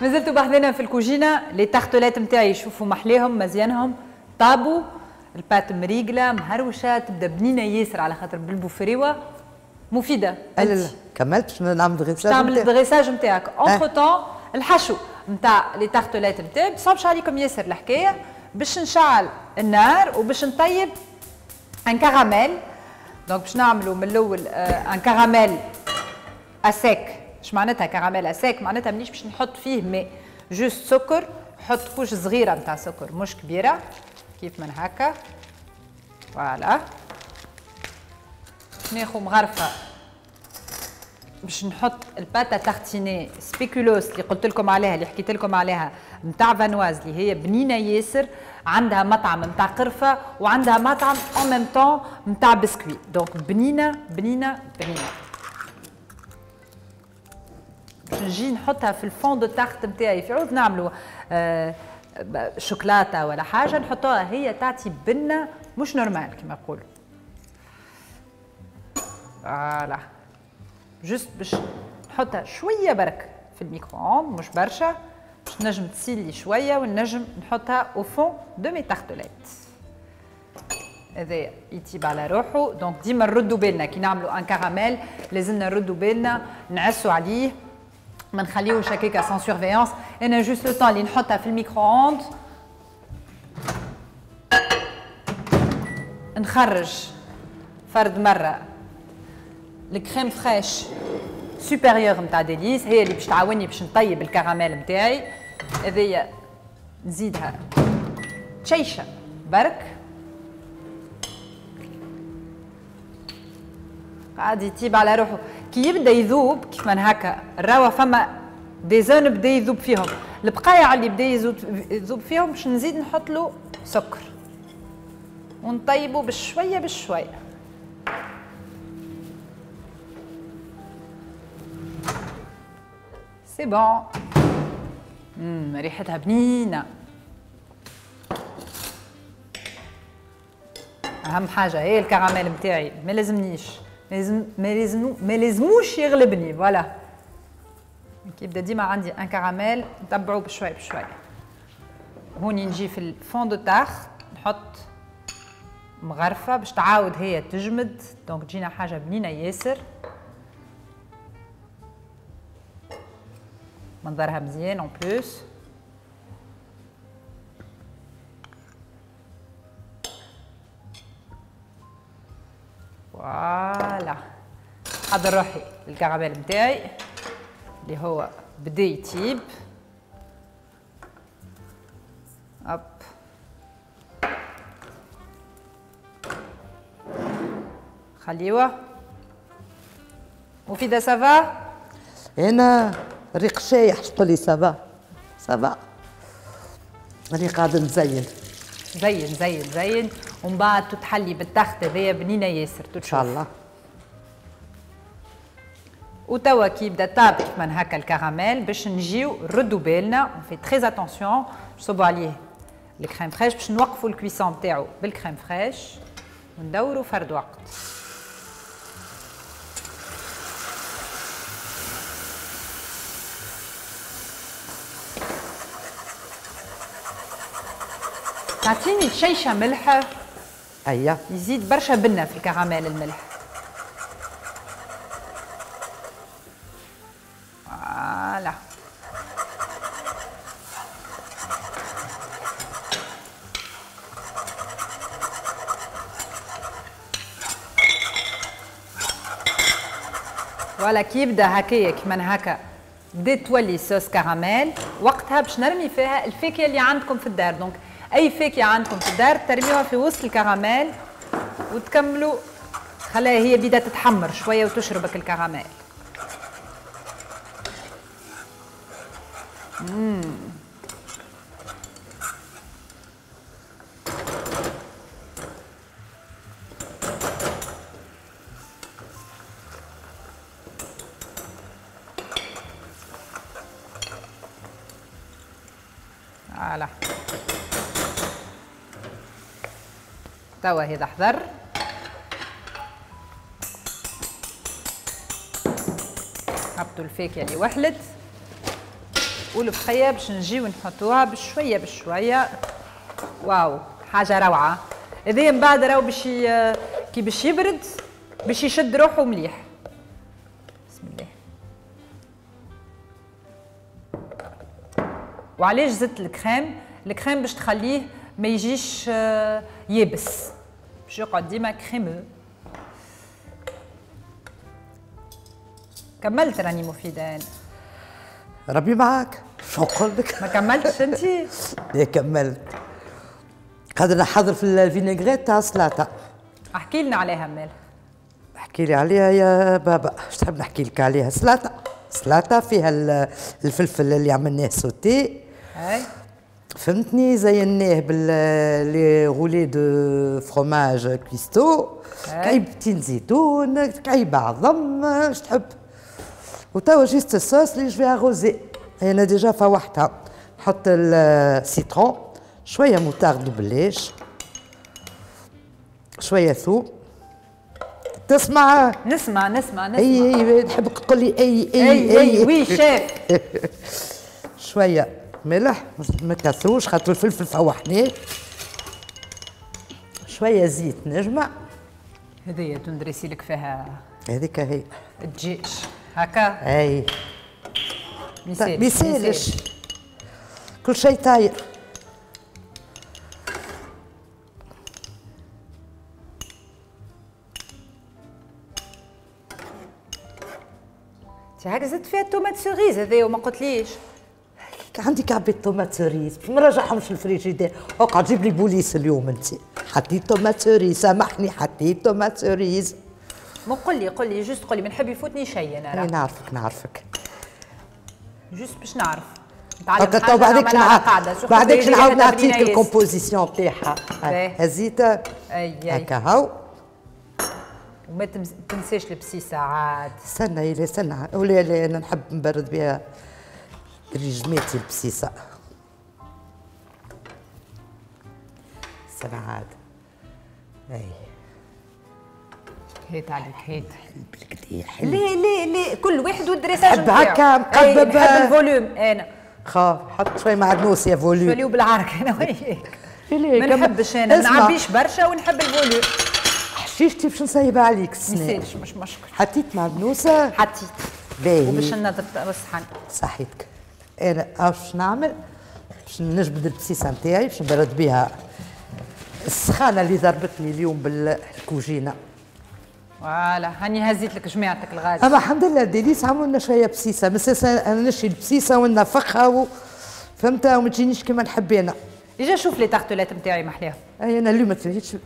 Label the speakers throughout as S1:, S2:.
S1: مازلتوا بحذنا في الكوجينه. لي تارتولات نتاعي شوفوا محليهم مزيانهم طابوا، البات مريقله مهروشه، تبدا بنينه ياسر على خاطر بالبوفريوه مفيده.
S2: لا لا كملت باش نعمل دغيساج.
S1: تعمل الدغيساج نتاعك اونتر طون. الحشو نتاع لي تارتولات نتاعي ما تصعبش عليكم ياسر الحكايه. باش نشعل النار وباش نطيب ان كراميل. دونك باش نعملوا من الاول ان كراميل اسيك. اش معناتها كراميل اسيك؟ معناتها مانيش باش نحط فيه ماء، جوست سكر. نحط كوش صغيره نتاع سكر مش كبيره، كيف من هكا. فوالا ناخذ مغرفه باش نحط الباتا تارتيني سبيكولوس اللي قلت لكم عليها، اللي حكيت لكم عليها، نتاع فانواز، اللي هي بنينه ياسر. عندها مطعم نتاع قرفه وعندها مطعم اون ميم طون نتاع بسكوي. دونك بنينه بنينه بنينه. باش نجي نحطها في الفون دو تارت نتاعي. في عوض نعملوا شوكولاته ولا حاجه نحطوها، هي تعطي بنه مش نورمال كما نقولوا. فوالا جوست باش نحطها شويه برك في الميكرووند، مش برشا، باش نجم تسيلي شويه ونجم نحطها او فون دو مي تارتولات. هذا يطيب على روحه. دونك ديما نردوا بالنا كي نعملوا ان كراميل، لازمنا نردوا بالنا نعسوا عليه، ما نخليوش هكاكا سان سورفيونس. انا جوست لو طون اللي نحطها في الميكرووند نخرج فرد مره الكريم فريش سوبيريور نتاع ديليس، هي اللي باش تعاوني باش نطيب الكراميل نتاعي. هذيا نزيدها تشيشه برك، قاعد يطيب على روحه. كي يبدا يذوب كيف من هكا، الروا فما دي زون بدا يذوب فيهم، البقايع اللي بدا يذوب فيهم باش نزيد نحط له سكر ونطيبه بشويه بشويه. سي بون. ريحتها بنينه. اهم حاجه هي الكراميل نتاعي، ما لازمنيش، ما لازموش يغلبني. فوالا كي يبدا ديما عندي ان كراميل نتبعو بشوي بشوي. هوني نجي في الفون دو تارت نحط مغرفه باش تعاود هي تجمد. دونك تجينا حاجه بنينه ياسر، منظرها مزيان اون بلوس. فوالا حضر روحي الكراميل نتاعي اللي هو بدا يطيب. هوب خليوه. مفيدة سافا؟
S2: انا ريق شايح تقول لي سافا سافا. راني قاعده نزين
S1: زين زين زين، ومن بعد تتحلي بالتخت هذايا بنينه ياسر
S2: ان شاء الله.
S1: وتوا كي يبدا طاب كيف من هكا الكراميل باش نجيو نردوا بالنا، في تري اتونسيون نصبوا عليه الكريم فريش باش نوقفوا الكويسون نتاعو بالكريم فريش وندوروا فرد وقت. تعطيني شيشه ملح.
S2: هيا
S1: يزيد برشا بنه في الكراميل الملح. فوالا فوالا كي يبدا هكايا كيما هكا بدات تولي صوص كراميل، وقتها باش نرمي فيها الفاكهه اللي عندكم في الدار. دونك اي فاكهه عندكم في الدار ترميوها في وسط الكراميل وتكملوا خلاها هي بدات تتحمر شويه وتشربك الكراميل. فوالا توا هذا حضر. هبطوا الفاكهه اللي وحلت والبقيه باش نجيو نحطوها بشويه بشويه. واو حاجه روعه. هذايا من بعد راهو باش كي باش يبرد باش يشد روحه مليح. بسم الله. وعلاش زدت الكريم؟ الكريم باش تخليه ما يجيش يابس، باش يقعد ديما كريمو. كملت راني مفيدة أنا.
S2: ربي معاك، شو نقول لك؟
S1: ما كملتش أنت؟
S2: لا كملت. قادر نحضر في الفينيغريت تاع السلطة.
S1: احكي لنا عليها مال.
S2: احكي لي عليها يا بابا، اش تحب نحكي لك عليها؟ سلطة فيها الفلفل اللي عملناه سوتي.
S1: أي.
S2: فهمتني، زيناه باللي غولي دو فروماج كويستو، كعيبتين زيتون، كعيبة عظم، اش تحب. وتوا جيست الصوص اللي جو اغوزي، انا ديجا فوحتها. نحط السيترون، شوية موتارد بلاش، شوية ثوم. تسمع؟
S1: نسمع.
S2: اي نحبك تقول لي
S1: اي وي شيف.
S2: شوية ملح ما كثروش خاطر الفلفل فوحناه. شوية زيت نجمع.
S1: هذيا تندرسي لك فيها.
S2: هذيك هي
S1: الدجاج هكا.
S2: اي
S1: بيسالش
S2: كل شيء طاير.
S1: هكا زدت فيها التومات سوريز هذايا وما قلتليش.
S2: عندي كعبة طومات سوريز ما نرجعهمش في الفريجيدير. اقعد جيب لي بوليس اليوم انت. حطيت طومات سوريز، سامحني حطيت طومات سوريز.
S1: مو قل لي جوست قل لي، ما نحب يفوتني شيء انا.
S2: اي نعرفك
S1: جوست باش نعرف.
S2: نتعلم بعدك نعاود نعطيك الكومبوزيسيون تاعها. هزيتها هكا هاو.
S1: وما تنساش البسيسه عاد.
S2: استنى ولا انا نحب نبرد بها رجماتي البسيسه. استنى عاد. اي
S1: هيت عليك هيت.
S2: بالكدا حلو.
S1: ليه كل واحد والدريساج
S2: نحب هكا مقبب.
S1: نحب الفوليوم انا.
S2: حط شوي معدنوس يا فوليوم.
S1: شوي بالعرك انا وياك. ما نحبش انا، ما نعبيش برشا ونحب الفوليوم.
S2: حشيشتي باش نصيبها عليك السنان.
S1: ميسالش مش مشكل.
S2: حطيت معدنوسه؟
S1: حطيت.
S2: باهي.
S1: وباش نضرب الصحن.
S2: صحيتك. انا باش نعمل باش نجبد البسيسه نتاعي باش نبرد بها السخانه اللي ضربتني اليوم بالكوجينه.
S1: فوالا هاني هزيت لك جماعتك الغالي.
S2: اما الحمد لله ديليس عملوا لنا شويه بسيسه، بس انا نشي البسيسه ونفخها فهمتها وما تجينيش كيما نحب انا.
S1: ديجا شوف لي تارتولات نتاعي محليهم.
S2: اي انا اليوم ما تلهيتش.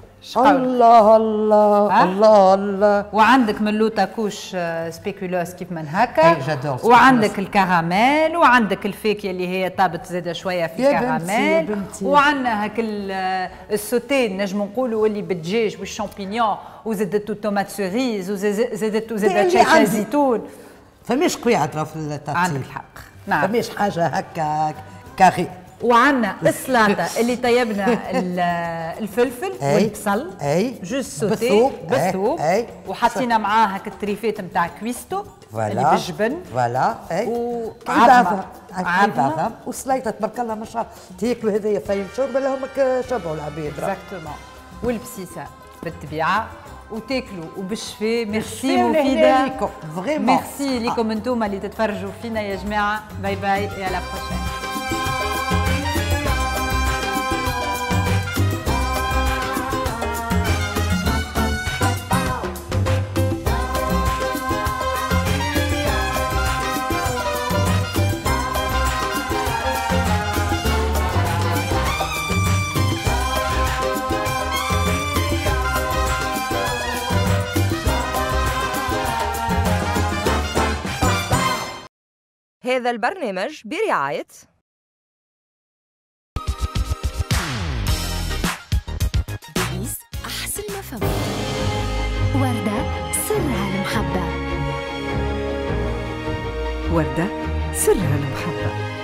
S2: الله.
S1: وعندك من لوطا كوش سبيكولوس كيف من هكا.
S2: اي جادور.
S1: وعندك الكراميل، وعندك الفيكيا اللي هي طابت زاده شويه في الكراميل. وعندنا هاك السوتي نجم نقولوا اللي بالدجاج والشامبينيون، وزادت الطومات سوريز، وزادت شيء زيتون.
S2: فماش قويعه في الترتيب.
S1: عندك الحق. نعم.
S2: فماش حاجه هكا كاري.
S1: وعندنا السلطه اللي طيبنا الفلفل والبصل. جوست سوتي بالثوم. وحطينا معاه هاك التريفات نتاع كويستو اللي بالجبن.
S2: فوالا. عظمه وسليطه تبارك الله ما شاء الله. تاكلوا هذايا فايم شرب ولا همك شربوا العباد.
S1: اكزاكتومون. والبسيسه بالطبيعه وتاكلوا وبالشفاء. ميرسي مفيده. ميرسي ليكم انتم اللي تتفرجوا فينا يا جماعه. باي باي et à la prochaine.
S3: هذا البرنامج برعاية
S4: ديليس أحسن ما فوق. وردة سرها المحبة.
S5: وردة سرها المحبة.